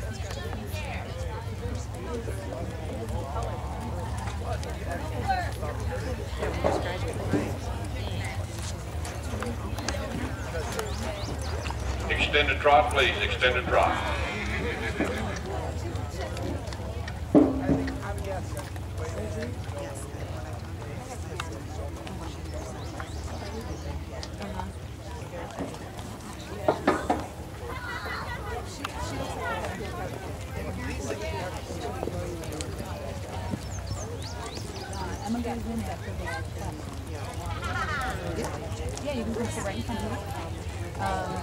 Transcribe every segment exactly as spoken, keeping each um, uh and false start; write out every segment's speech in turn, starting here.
Extended trot, please. Extended trot. Yeah, you can come sit right in front of me. Um,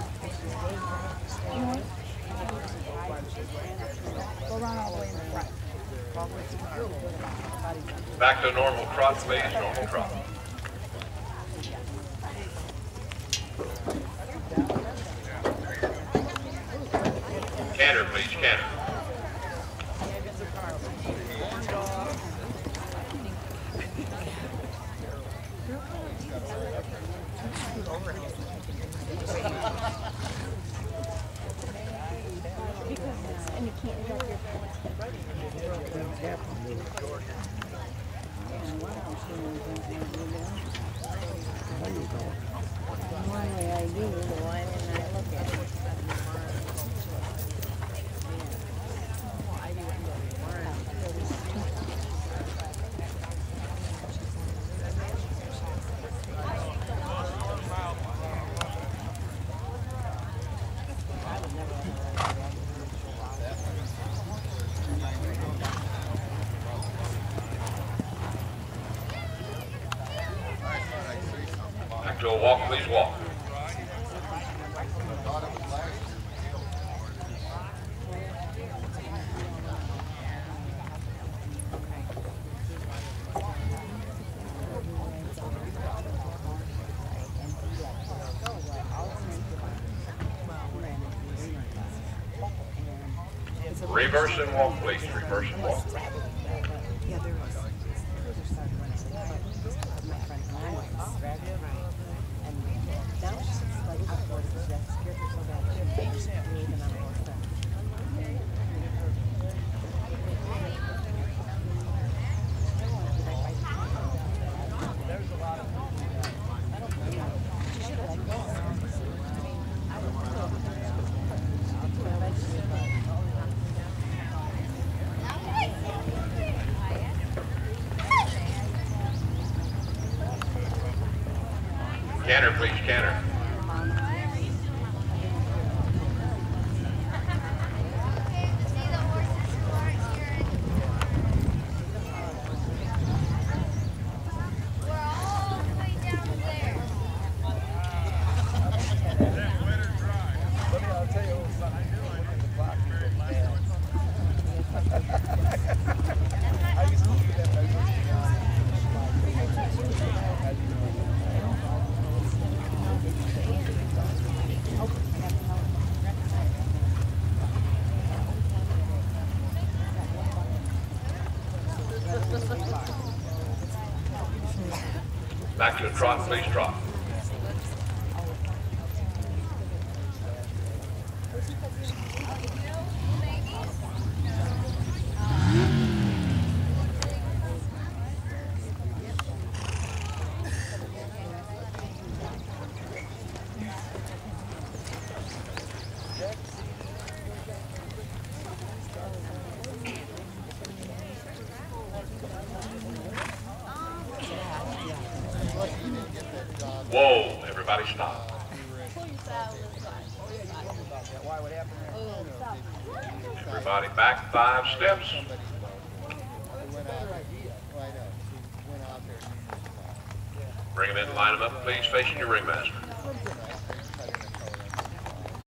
Go around all the way in the front. Back to normal trot, please. Normal trot. Canter, please. Canter. And you can't drop your one way I do, why didn't I look at it? Back to a walk, please. Walk. Reverse and walk, please. Reverse and walk. Canter, please. Canter. Back to the trot, please. Trot. Whoa, everybody stop. Everybody back five steps. Bring them in, line them up, please, facing your ringmaster.